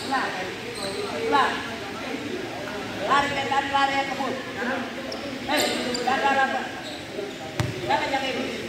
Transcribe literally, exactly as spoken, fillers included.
Ulang. Ulang. Lari ke kanan, lari ke kebun. Hei, jaga rata. Jangan jangan ini.